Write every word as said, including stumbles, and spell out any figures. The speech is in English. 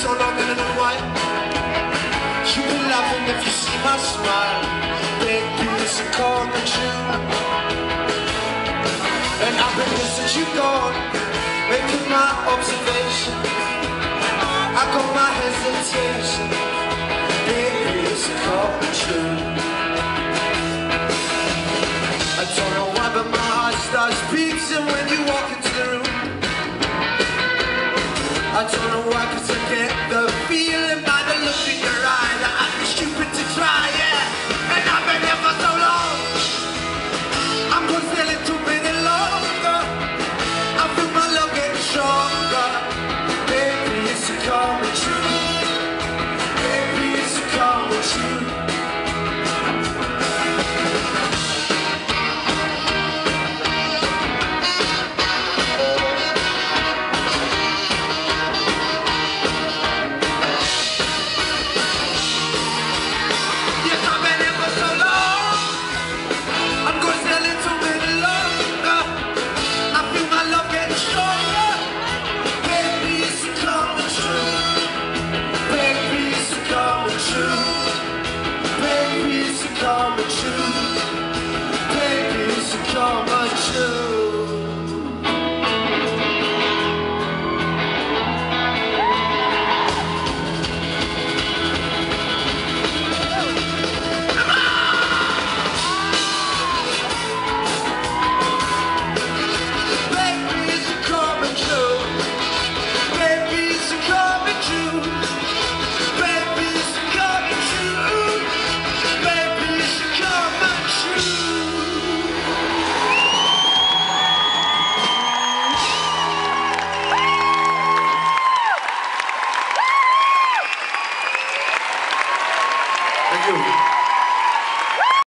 so long in a while. You'll be laughing if you see my smile. Baby, it's a coming true. And I've been here since you've gone, making my observation. I got my hesitation. Baby, it's a coming true. I don't know why, but my heart starts beating when you walk into the room. I don't know why, cause I get the feeling by the look in your eye that I'd be stupid to try, yeah. And I've been here for so long, I'm gonna stay a little bit longer. I feel my love getting stronger. Baby, it's a coming